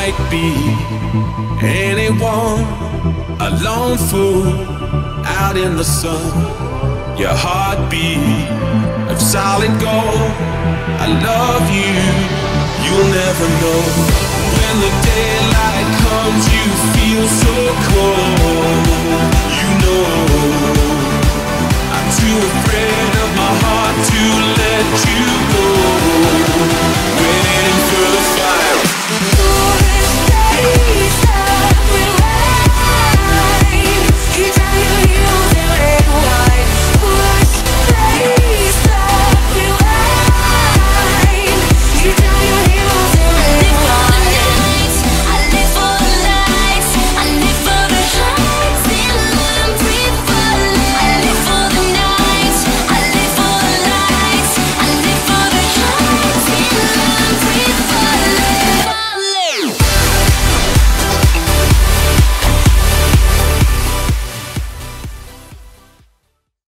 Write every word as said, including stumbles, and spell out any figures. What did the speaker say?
might be anyone, a lone fool out in the sun. Your heartbeat of solid gold. I love you, you'll never know. When the daylight comes, you feel so cold.